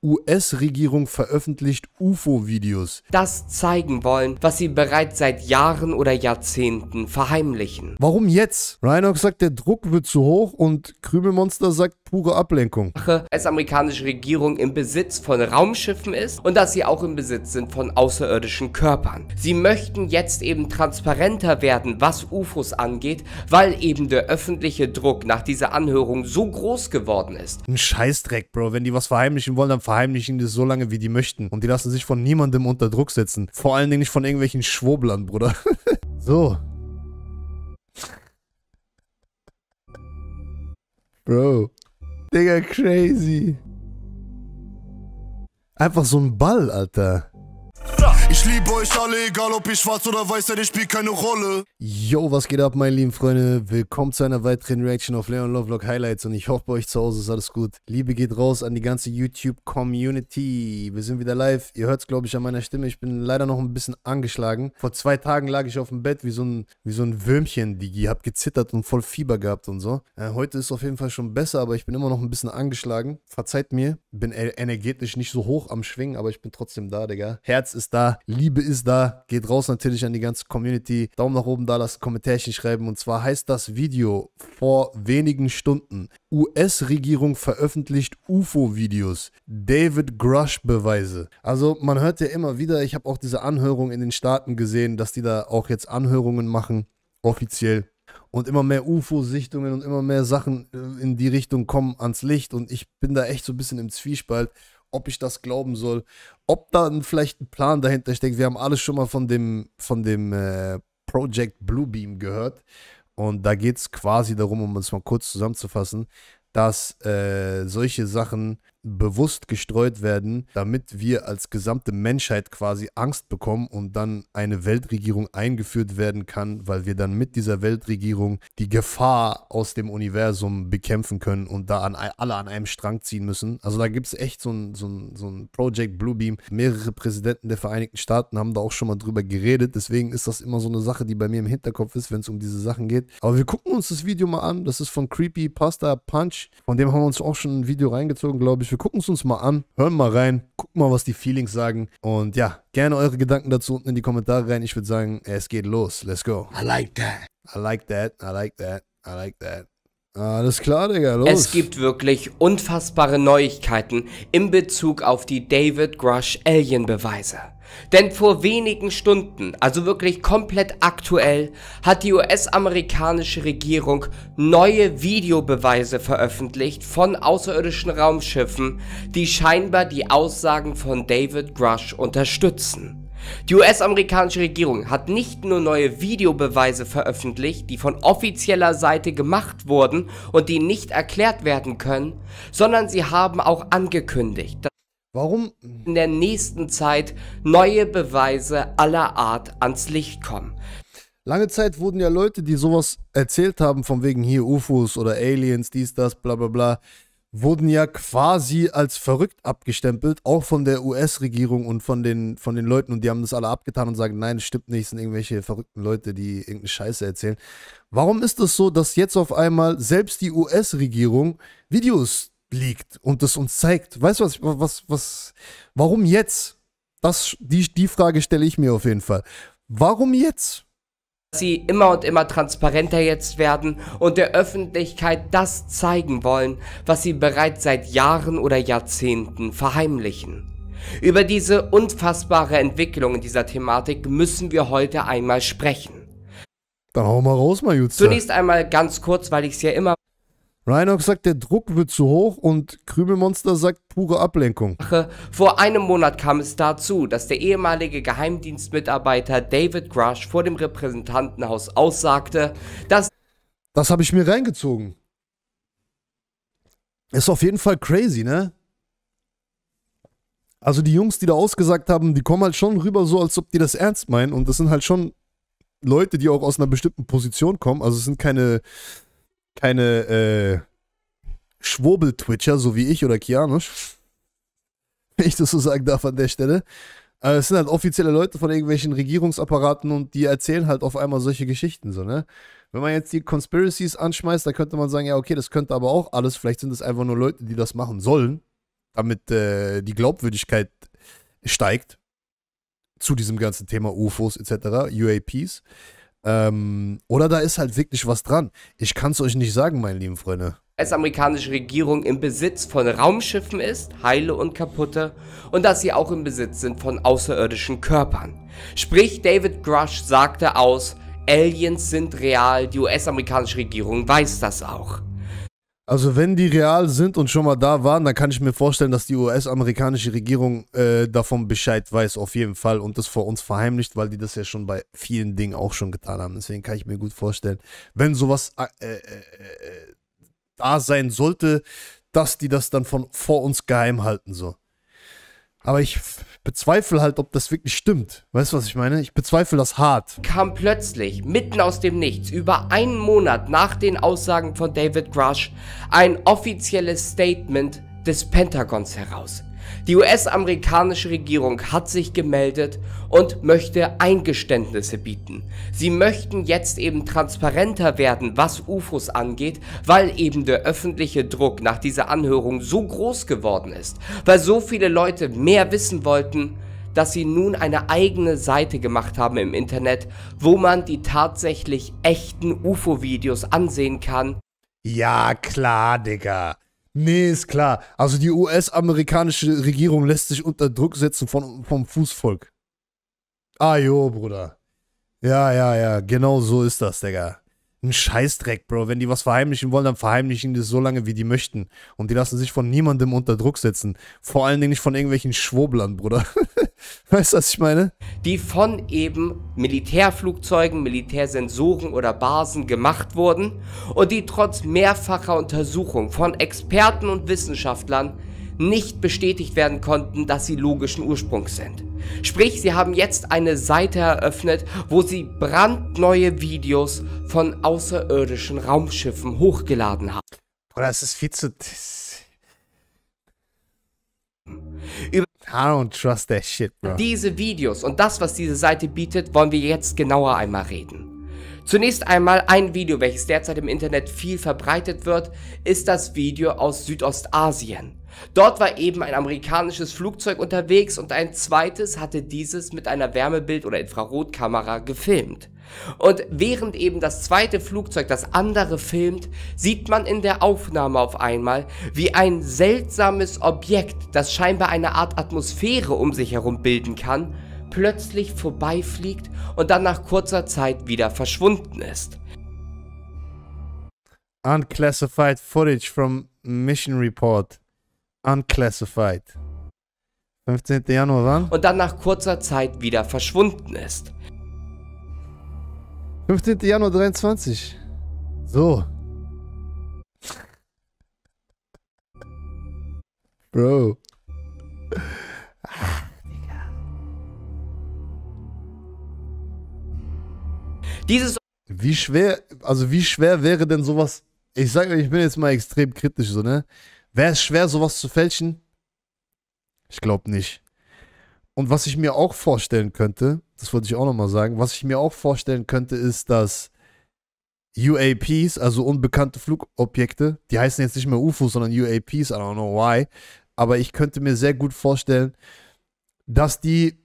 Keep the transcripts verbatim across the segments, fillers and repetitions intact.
U S-Regierung veröffentlicht U F O-Videos. Das zeigen wollen, was sie bereits seit Jahren oder Jahrzehnten verheimlichen. Warum jetzt? Rhinox sagt, der Druck wird zu hoch und Krümelmonster sagt pure Ablenkung. Die U S-amerikanische Regierung im Besitz von Raumschiffen ist und dass sie auch im Besitz sind von außerirdischen Körpern. Sie möchten jetzt eben transparenter werden, was U F Os angeht, weil eben der öffentliche Druck nach dieser Anhörung so groß geworden ist. Ein Scheißdreck, Bro. Wenn die was verheimlichen wollen, dann verheimlichen die das so lange, wie die möchten. Und die lassen sich von niemandem unter Druck setzen. Vor allen Dingen nicht von irgendwelchen Schwurblern, Bruder. So. Bro. Digga, crazy. Einfach so ein Ball, Alter. Ich liebe euch alle, egal ob ihr schwarz oder weiß seid, ich spielt keine Rolle. Yo, was geht ab, meine lieben Freunde? Willkommen zu einer weiteren Reaction auf Leon Lovelock Highlights und ich hoffe, bei euch zu Hause ist alles gut. Liebe geht raus an die ganze YouTube-Community. Wir sind wieder live. Ihr hört es, glaube ich, an meiner Stimme. Ich bin leider noch ein bisschen angeschlagen. Vor zwei Tagen lag ich auf dem Bett wie so ein, wie so ein Würmchen, Digi. Hab gezittert und voll Fieber gehabt und so. Äh, heute ist es auf jeden Fall schon besser, aber ich bin immer noch ein bisschen angeschlagen. Verzeiht mir. Bin energetisch nicht so hoch am Schwingen, aber ich bin trotzdem da, Digga. Herz ist da. Liebe ist da. Geht raus natürlich an die ganze Community. Daumen nach oben da, lasst Kommentärchen schreiben. Und zwar heißt das Video vor wenigen Stunden: U S-Regierung veröffentlicht U F O-Videos. David Grush-Beweise. Also man hört ja immer wieder, ich habe auch diese Anhörung in den Staaten gesehen, dass die da auch jetzt Anhörungen machen, offiziell. Und immer mehr U F O-Sichtungen und immer mehr Sachen in die Richtung kommen ans Licht. Und ich bin da echt so ein bisschen im Zwiespalt, ob ich das glauben soll, ob da vielleicht ein Plan dahinter steckt. Wir haben alles schon mal von dem, von dem äh, Project Bluebeam gehört. Und da geht es quasi darum, um es mal kurz zusammenzufassen, dass äh, solche Sachen bewusst gestreut werden, damit wir als gesamte Menschheit quasi Angst bekommen und dann eine Weltregierung eingeführt werden kann, weil wir dann mit dieser Weltregierung die Gefahr aus dem Universum bekämpfen können und da an, alle an einem Strang ziehen müssen. Also da gibt es echt so ein, so, ein, so ein Project Bluebeam. Mehrere Präsidenten der Vereinigten Staaten haben da auch schon mal drüber geredet, deswegen ist das immer so eine Sache, die bei mir im Hinterkopf ist, wenn es um diese Sachen geht. Aber wir gucken uns das Video mal an. Das ist von Creepypasta Punch. Von dem haben wir uns auch schon ein Video reingezogen, glaube ich. Wir gucken es uns mal an, hören mal rein, gucken mal, was die Feelings sagen. Und ja, gerne eure Gedanken dazu unten in die Kommentare rein. Ich würde sagen, es geht los. Let's go. I like that. I like that. I like that. I like that. Alles klar, Digga, los. Es gibt wirklich unfassbare Neuigkeiten in Bezug auf die David Grush Alien-Beweise. Denn vor wenigen Stunden, also wirklich komplett aktuell, hat die U S-amerikanische Regierung neue Videobeweise veröffentlicht von außerirdischen Raumschiffen, die scheinbar die Aussagen von David Grush unterstützen. Die U S-amerikanische Regierung hat nicht nur neue Videobeweise veröffentlicht, die von offizieller Seite gemacht wurden und die nicht erklärt werden können, sondern sie haben auch angekündigt, dass Warum? in der nächsten Zeit neue Beweise aller Art ans Licht kommen. Lange Zeit wurden ja Leute, die sowas erzählt haben, von wegen hier U F Os oder Aliens, dies, das, bla bla bla, wurden ja quasi als verrückt abgestempelt, auch von der U S-Regierung und von den, von den Leuten, und die haben das alle abgetan und sagen, nein, das stimmt nicht, es sind irgendwelche verrückten Leute, die irgendeine Scheiße erzählen. Warum ist es so, dass jetzt auf einmal selbst die U S-Regierung Videos liegt und das uns zeigt? Weißt du was, was, was, warum jetzt? Das, die, die Frage stelle ich mir auf jeden Fall. Warum jetzt? Sie immer und immer transparenter jetzt werden und der Öffentlichkeit das zeigen wollen, was sie bereits seit Jahren oder Jahrzehnten verheimlichen. Über diese unfassbare Entwicklung in dieser Thematik müssen wir heute einmal sprechen. Dann hau mal raus, mal Jutze. Zunächst einmal ganz kurz, weil ich es ja immer Rhinox sagt, der Druck wird zu hoch und Krümelmonster sagt pure Ablenkung. Vor einem Monat kam es dazu, dass der ehemalige Geheimdienstmitarbeiter David Grush vor dem Repräsentantenhaus aussagte, dass... Das habe ich mir reingezogen. Ist auf jeden Fall crazy, ne? Also die Jungs, die da ausgesagt haben, die kommen halt schon rüber so, als ob die das ernst meinen. Und das sind halt schon Leute, die auch aus einer bestimmten Position kommen. Also es sind keine... keine äh, Schwurbel-Twitcher, so wie ich oder Kianosch, wenn ich das so sagen darf an der Stelle. Äh, es sind halt offizielle Leute von irgendwelchen Regierungsapparaten und die erzählen halt auf einmal solche Geschichten, so, ne? Wenn man jetzt die Conspiracies anschmeißt, da könnte man sagen, ja, okay, das könnte aber auch alles, vielleicht sind es einfach nur Leute, die das machen sollen, damit äh, die Glaubwürdigkeit steigt zu diesem ganzen Thema U F Os et cetera, U A Ps. Ähm, oder da ist halt wirklich was dran. Ich kann es euch nicht sagen, meine lieben Freunde. Die U S-amerikanische Regierung im Besitz von Raumschiffen ist, heile und kaputte, und dass sie auch im Besitz sind von außerirdischen Körpern. Sprich, David Grush sagte aus, Aliens sind real, die U S-amerikanische Regierung weiß das auch. Also wenn die real sind und schon mal da waren, dann kann ich mir vorstellen, dass die U S-amerikanische Regierung äh, davon Bescheid weiß, auf jeden Fall, und das vor uns verheimlicht, weil die das ja schon bei vielen Dingen auch schon getan haben. Deswegen kann ich mir gut vorstellen, wenn sowas äh, äh, äh, da sein sollte, dass die das dann von vor uns geheim halten, so. Aber ich bezweifle halt, ob das wirklich stimmt. Weißt du, was ich meine? Ich bezweifle das hart. Kam plötzlich, mitten aus dem Nichts, über einen Monat nach den Aussagen von David Grush, ein offizielles Statement des Pentagons heraus. Die U S-amerikanische Regierung hat sich gemeldet und möchte Eingeständnisse bieten. Sie möchten jetzt eben transparenter werden, was U F Os angeht, weil eben der öffentliche Druck nach dieser Anhörung so groß geworden ist, weil so viele Leute mehr wissen wollten, dass sie nun eine eigene Seite gemacht haben im Internet, wo man die tatsächlich echten U F O-Videos ansehen kann. Ja, klar, Digga. Nee, ist klar. Also die U S-amerikanische Regierung lässt sich unter Druck setzen von, vom Fußvolk. Ah jo, Bruder. Ja, ja, ja, genau so ist das, Digga. Ein Scheißdreck, Bro. Wenn die was verheimlichen wollen, dann verheimlichen die das so lange, wie die möchten. Und die lassen sich von niemandem unter Druck setzen. Vor allen Dingen nicht von irgendwelchen Schwurblern, Bruder. Weißt du, was ich meine? Die von eben Militärflugzeugen, Militärsensoren oder Basen gemacht wurden und die trotz mehrfacher Untersuchung von Experten und Wissenschaftlern nicht bestätigt werden konnten, dass sie logischen Ursprungs sind. Sprich, sie haben jetzt eine Seite eröffnet, wo sie brandneue Videos von außerirdischen Raumschiffen hochgeladen haben. Bruder, das ist viel zu... Über I don't trust that shit, bro. Diese Videos und das, was diese Seite bietet, wollen wir jetzt genauer einmal reden. Zunächst einmal ein Video, welches derzeit im Internet viel verbreitet wird, ist das Video aus Südostasien. Dort war eben ein amerikanisches Flugzeug unterwegs und ein zweites hatte dieses mit einer Wärmebild- oder Infrarotkamera gefilmt. Und während eben das zweite Flugzeug das andere filmt, sieht man in der Aufnahme auf einmal, wie ein seltsames Objekt, das scheinbar eine Art Atmosphäre um sich herum bilden kann, plötzlich vorbeifliegt und dann nach kurzer Zeit wieder verschwunden ist. Unclassified footage from Mission Report. Unclassified. fünfzehnten Januar wann? Und dann nach kurzer Zeit wieder verschwunden ist. fünfzehnten Januar dreiundzwanzig. So. Bro. Ach, Digga. Dieses Wie schwer, also wie schwer wäre denn sowas, ich sag euch, ich bin jetzt mal extrem kritisch so, ne? Wäre es schwer, sowas zu fälschen? Ich glaube nicht. Und was ich mir auch vorstellen könnte, das wollte ich auch nochmal sagen, was ich mir auch vorstellen könnte, ist, dass U A Ps, also unbekannte Flugobjekte, die heißen jetzt nicht mehr U F Os, sondern U A Ps, I don't know why, aber ich könnte mir sehr gut vorstellen, dass die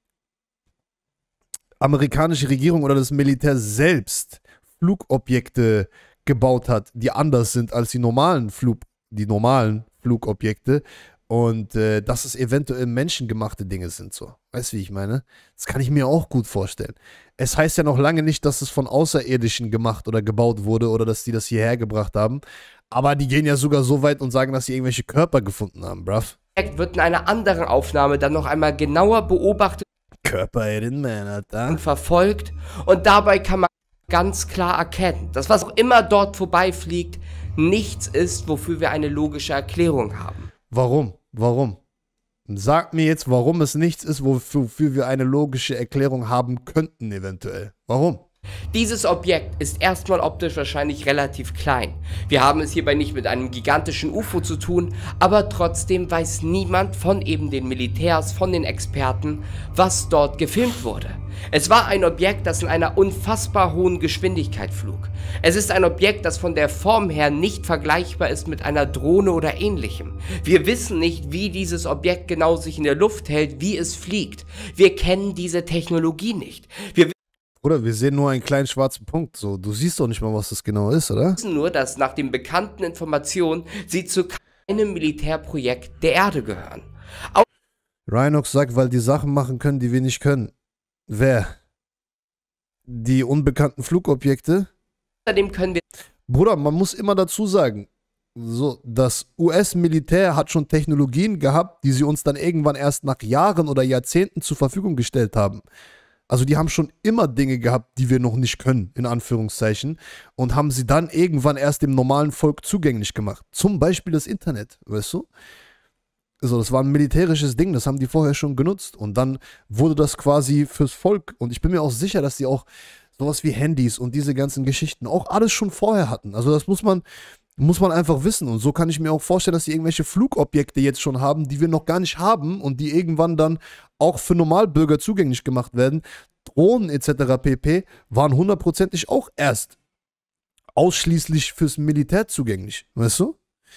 amerikanische Regierung oder das Militär selbst Flugobjekte gebaut hat, die anders sind als die normalen, Flug, die normalen Flugobjekte und äh, dass es eventuell menschengemachte Dinge sind, so. Weißt du, wie ich meine? Das kann ich mir auch gut vorstellen. Es heißt ja noch lange nicht, dass es von Außerirdischen gemacht oder gebaut wurde oder dass die das hierher gebracht haben, aber die gehen ja sogar so weit und sagen, dass sie irgendwelche Körper gefunden haben, bruv. wird in einer anderen Aufnahme dann noch einmal genauer beobachtet Körper in Man, Alter. und verfolgt und dabei kann man ganz klar erkennen, dass was auch immer dort vorbeifliegt, nichts ist, wofür wir eine logische Erklärung haben. Warum? Warum? Sag mir jetzt, warum es nichts ist, wofür wir eine logische Erklärung haben könnten, eventuell. Warum? Dieses Objekt ist erstmal optisch wahrscheinlich relativ klein. Wir haben es hierbei nicht mit einem gigantischen U F O zu tun, aber trotzdem weiß niemand von eben den Militärs, von den Experten, was dort gefilmt wurde. Es war ein Objekt, das in einer unfassbar hohen Geschwindigkeit flog. Es ist ein Objekt, das von der Form her nicht vergleichbar ist mit einer Drohne oder ähnlichem. Wir wissen nicht, wie dieses Objekt genau sich in der Luft hält, wie es fliegt. Wir kennen diese Technologie nicht. Wir Oder wir sehen nur einen kleinen schwarzen Punkt. So, du siehst doch nicht mal, was das genau ist, oder? wissen nur, dass nach den bekannten Informationen sie zu keinem Militärprojekt der Erde gehören. Rhinox sagt, weil die Sachen machen können, die wir nicht können. Wer? Die unbekannten Flugobjekte? Außerdem können wir Bruder, man muss immer dazu sagen, so, das U S-Militär hat schon Technologien gehabt, die sie uns dann irgendwann erst nach Jahren oder Jahrzehnten zur Verfügung gestellt haben. Also die haben schon immer Dinge gehabt, die wir noch nicht können, in Anführungszeichen, und haben sie dann irgendwann erst dem normalen Volk zugänglich gemacht. Zum Beispiel das Internet, weißt du? Also das war ein militärisches Ding, das haben die vorher schon genutzt und dann wurde das quasi fürs Volk, und ich bin mir auch sicher, dass die auch sowas wie Handys und diese ganzen Geschichten auch alles schon vorher hatten. Also das muss man, muss man einfach wissen, und so kann ich mir auch vorstellen, dass sie irgendwelche Flugobjekte jetzt schon haben, die wir noch gar nicht haben und die irgendwann dann auch für Normalbürger zugänglich gemacht werden. Drohnen et cetera pp. Waren hundertprozentig auch erst ausschließlich fürs Militär zugänglich, weißt du?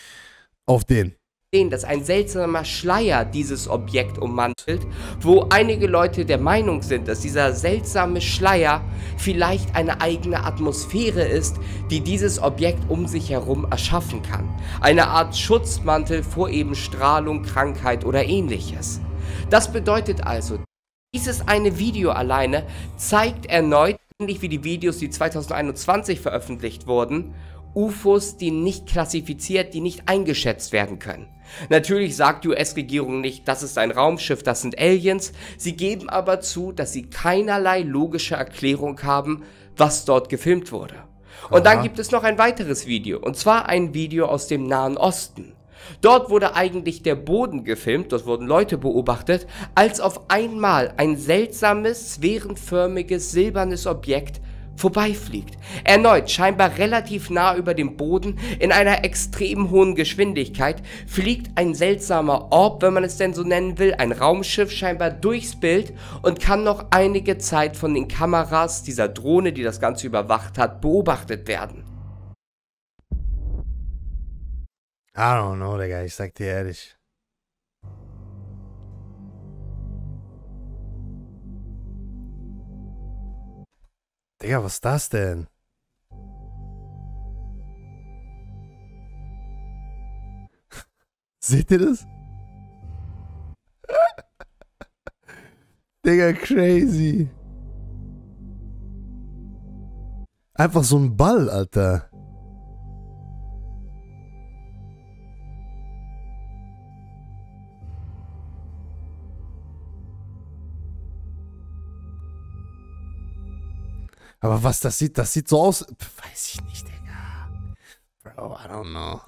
Auf den. sehen, dass ein seltsamer Schleier dieses Objekt ummantelt, wo einige Leute der Meinung sind, dass dieser seltsame Schleier vielleicht eine eigene Atmosphäre ist, die dieses Objekt um sich herum erschaffen kann. Eine Art Schutzmantel vor eben Strahlung, Krankheit oder ähnliches. Das bedeutet also, dieses eine Video alleine zeigt erneut, ähnlich wie die Videos, die zweitausendeinundzwanzig veröffentlicht wurden, U F Os, die nicht klassifiziert, die nicht eingeschätzt werden können. Natürlich sagt die U S-Regierung nicht, das ist ein Raumschiff, das sind Aliens, sie geben aber zu, dass sie keinerlei logische Erklärung haben, was dort gefilmt wurde. Und dann gibt es noch ein weiteres Video, und zwar ein Video aus dem Nahen Osten. Dort wurde eigentlich der Boden gefilmt, dort wurden Leute beobachtet, als auf einmal ein seltsames, sphärenförmiges, silbernes Objekt vorbeifliegt. Erneut, scheinbar relativ nah über dem Boden, in einer extrem hohen Geschwindigkeit, fliegt ein seltsamer Orb, wenn man es denn so nennen will, ein Raumschiff scheinbar durchs Bild und kann noch einige Zeit von den Kameras dieser Drohne, die das Ganze überwacht hat, beobachtet werden. I don't know, Digga, ich sag dir ehrlich. Digga, was ist das denn? Seht ihr das? Digga, crazy. Einfach so ein Ball, Alter. Aber was das sieht, das sieht so aus. Weiß ich nicht, Digga. Bro, I don't know.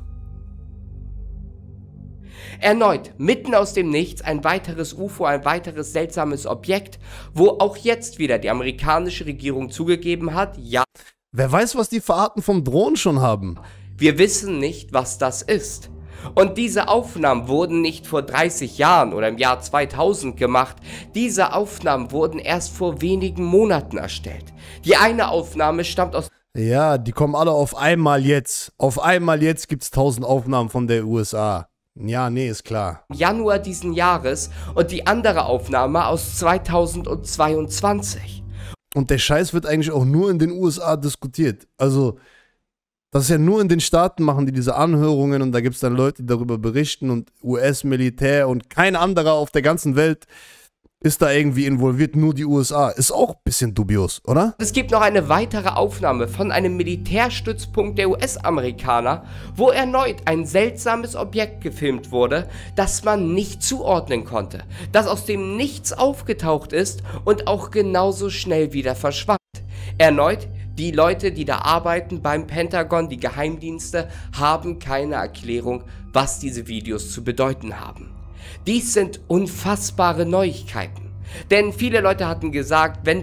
Erneut, mitten aus dem Nichts, ein weiteres U F O, ein weiteres seltsames Objekt, wo auch jetzt wieder die amerikanische Regierung zugegeben hat, ja, wer weiß, was die Verarten vom Drohnen schon haben. wir wissen nicht, was das ist. Und diese Aufnahmen wurden nicht vor dreißig Jahren oder im Jahr zweitausend gemacht, diese Aufnahmen wurden erst vor wenigen Monaten erstellt. Die eine Aufnahme stammt aus Ja, die kommen alle auf einmal jetzt. Auf einmal jetzt gibt es tausend Aufnahmen von der U S A. Ja, nee, ist klar. Januar diesen Jahres und die andere Aufnahme aus zweitausendzweiundzwanzig. Und der Scheiß wird eigentlich auch nur in den U S A diskutiert. Also, das ist ja nur in den Staaten, machen die diese Anhörungen und da gibt es dann Leute, die darüber berichten und U S-Militär und kein anderer auf der ganzen Welt ist da irgendwie involviert, nur die U S A. Ist auch ein bisschen dubios, oder? Es gibt noch eine weitere Aufnahme von einem Militärstützpunkt der U S-Amerikaner, wo erneut ein seltsames Objekt gefilmt wurde, das man nicht zuordnen konnte, das aus dem Nichts aufgetaucht ist und auch genauso schnell wieder verschwand. Erneut, die Leute, die da arbeiten beim Pentagon, die Geheimdienste, haben keine Erklärung, was diese Videos zu bedeuten haben. Dies sind unfassbare Neuigkeiten, denn viele Leute hatten gesagt, wenn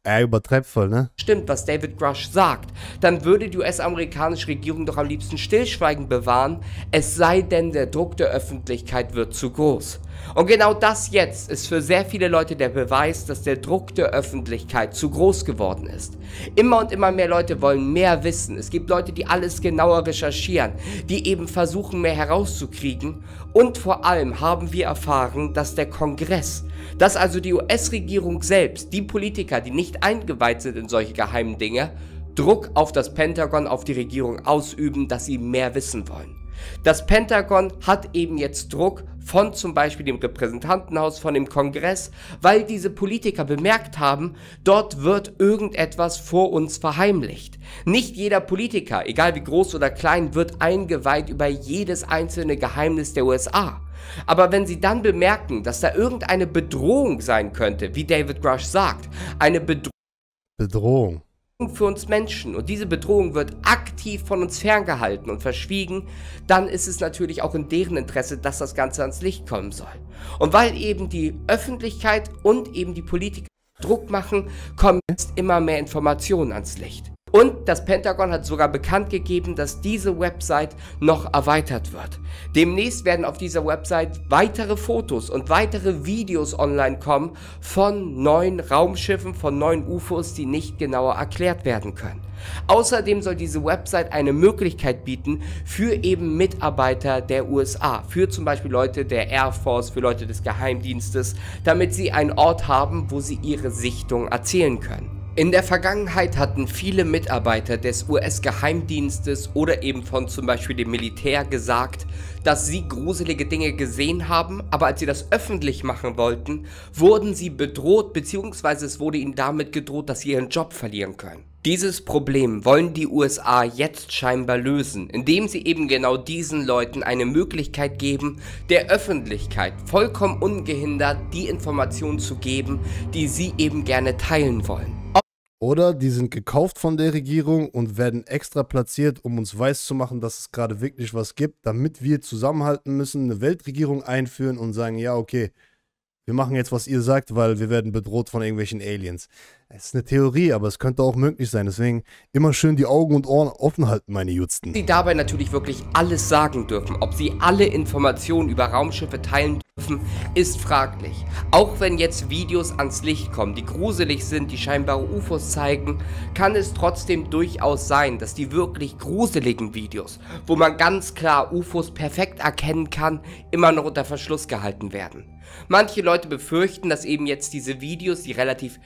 Er übertreibt voll, ne? Stimmt, was David Grush sagt, dann würde die U S-amerikanische Regierung doch am liebsten Stillschweigen bewahren, es sei denn, der Druck der Öffentlichkeit wird zu groß. Und genau das jetzt ist für sehr viele Leute der Beweis, dass der Druck der Öffentlichkeit zu groß geworden ist. Immer und immer mehr Leute wollen mehr wissen. Es gibt Leute, die alles genauer recherchieren, die eben versuchen, mehr herauszukriegen. Und vor allem haben wir erfahren, dass der Kongress, dass also die U S-Regierung selbst, die Politiker, die nicht eingeweiht sind in solche geheimen Dinge, Druck auf das Pentagon, auf die Regierung ausüben, dass sie mehr wissen wollen. Das Pentagon hat eben jetzt Druck von zum Beispiel dem Repräsentantenhaus, von dem Kongress, weil diese Politiker bemerkt haben, dort wird irgendetwas vor uns verheimlicht. Nicht jeder Politiker, egal wie groß oder klein, wird eingeweiht über jedes einzelne Geheimnis der U S A. Aber wenn sie dann bemerken, dass da irgendeine Bedrohung sein könnte, wie David Grush sagt, eine Bedrohung, Bedrohung. für uns Menschen und diese Bedrohung wird aktiv von uns ferngehalten und verschwiegen, dann ist es natürlich auch in deren Interesse, dass das Ganze ans Licht kommen soll. Und weil eben die Öffentlichkeit und eben die Politiker Druck machen, kommen jetzt immer mehr Informationen ans Licht. Und das Pentagon hat sogar bekannt gegeben, dass diese Website noch erweitert wird. Demnächst werden auf dieser Website weitere Fotos und weitere Videos online kommen von neuen Raumschiffen, von neuen U F Os, die nicht genauer erklärt werden können. Außerdem soll diese Website eine Möglichkeit bieten für eben Mitarbeiter der U S A, für zum Beispiel Leute der Air Force, für Leute des Geheimdienstes, damit sie einen Ort haben, wo sie ihre Sichtung erzählen können. In der Vergangenheit hatten viele Mitarbeiter des U S-Geheimdienstes oder eben von zum Beispiel dem Militär gesagt, dass sie gruselige Dinge gesehen haben, aber als sie das öffentlich machen wollten, wurden sie bedroht, beziehungsweise es wurde ihnen damit gedroht, dass sie ihren Job verlieren können. Dieses Problem wollen die U S A jetzt scheinbar lösen, indem sie eben genau diesen Leuten eine Möglichkeit geben, der Öffentlichkeit vollkommen ungehindert die Informationen zu geben, die sie eben gerne teilen wollen. Oder die sind gekauft von der Regierung und werden extra platziert, um uns weiszumachen, dass es gerade wirklich was gibt, damit wir zusammenhalten müssen, eine Weltregierung einführen und sagen, ja, okay, wir machen jetzt, was ihr sagt, weil wir werden bedroht von irgendwelchen Aliens. Es ist eine Theorie, aber es könnte auch möglich sein. Deswegen immer schön die Augen und Ohren offen halten, meine Jutzen. Sie dabei natürlich wirklich alles sagen dürfen. Ob sie alle Informationen über Raumschiffe teilen dürfen, ist fraglich. Auch wenn jetzt Videos ans Licht kommen, die gruselig sind, die scheinbare U F Os zeigen, kann es trotzdem durchaus sein, dass die wirklich gruseligen Videos, wo man ganz klar U F Os perfekt erkennen kann, immer noch unter Verschluss gehalten werden. Manche Leute befürchten, dass eben jetzt diese Videos, die relativ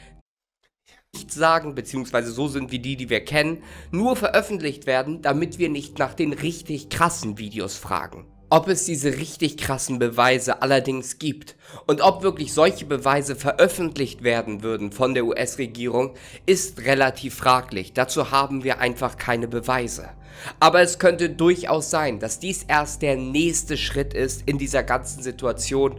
nichts sagen, beziehungsweise so sind wie die, die wir kennen, nur veröffentlicht werden, damit wir nicht nach den richtig krassen Videos fragen. Ob es diese richtig krassen Beweise allerdings gibt und ob wirklich solche Beweise veröffentlicht werden würden von der U S-Regierung, ist relativ fraglich. Dazu haben wir einfach keine Beweise. Aber es könnte durchaus sein, dass dies erst der nächste Schritt ist in dieser ganzen Situation,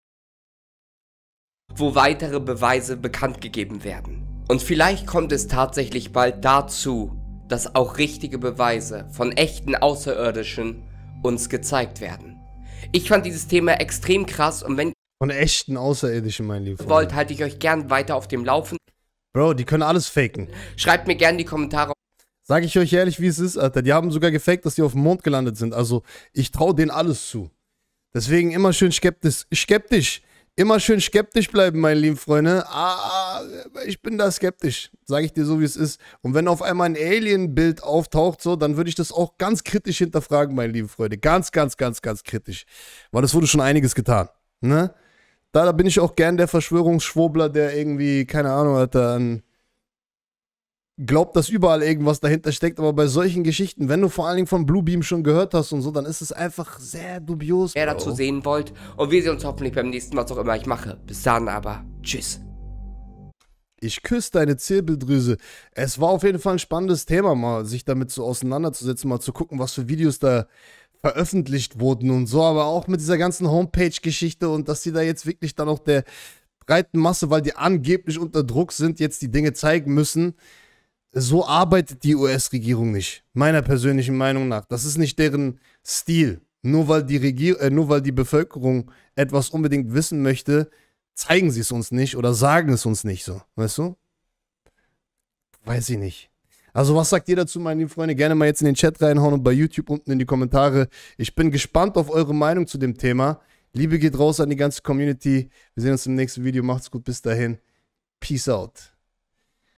wo weitere Beweise bekannt gegeben werden. Und vielleicht kommt es tatsächlich bald dazu, dass auch richtige Beweise von echten Außerirdischen uns gezeigt werden. Ich fand dieses Thema extrem krass und wenn Von echten Außerirdischen, mein Lieber. ihr wollt, halte ich euch gern weiter auf dem Laufenden. Bro, die können alles faken. Schreibt mir gern in die Kommentare. Sag ich euch ehrlich, wie es ist, Alter. Die haben sogar gefaked, dass die auf dem Mond gelandet sind. Also, ich traue denen alles zu. Deswegen immer schön skeptisch. Skeptisch. Immer schön skeptisch bleiben, meine lieben Freunde. Ah, ich bin da skeptisch. Sage ich dir so, wie es ist. Und wenn auf einmal ein Alien-Bild auftaucht, so, dann würde ich das auch ganz kritisch hinterfragen, meine lieben Freunde. Ganz, ganz, ganz, ganz kritisch. Weil es wurde schon einiges getan. Ne? Da, da bin ich auch gern der Verschwörungsschwurbler, der irgendwie, keine Ahnung, Alter, an glaubt, dass überall irgendwas dahinter steckt, aber bei solchen Geschichten, wenn du vor allen Dingen von Bluebeam schon gehört hast und so, dann ist es einfach sehr dubios. Mehr dazu sehen wollt und wir sehen uns hoffentlich beim nächsten Mal, was auch immer ich mache. Bis dann aber, tschüss. Ich küsse deine Zirbeldrüse. Es war auf jeden Fall ein spannendes Thema, mal sich damit so auseinanderzusetzen, mal zu gucken, was für Videos da veröffentlicht wurden und so, aber auch mit dieser ganzen Homepage-Geschichte und dass die da jetzt wirklich dann auch der breiten Masse, weil die angeblich unter Druck sind, jetzt die Dinge zeigen müssen. So arbeitet die U S-Regierung nicht, meiner persönlichen Meinung nach. Das ist nicht deren Stil. Nur weil die Regier äh, nur weil die Bevölkerung etwas unbedingt wissen möchte, zeigen sie es uns nicht oder sagen es uns nicht so, weißt du? weiß ich nicht. Also was sagt ihr dazu, meine lieben Freunde? Gerne mal jetzt in den Chat reinhauen und bei YouTube unten in die Kommentare. Ich bin gespannt auf eure Meinung zu dem Thema. Liebe geht raus an die ganze Community. Wir sehen uns im nächsten Video. Macht's gut, bis dahin. Peace out.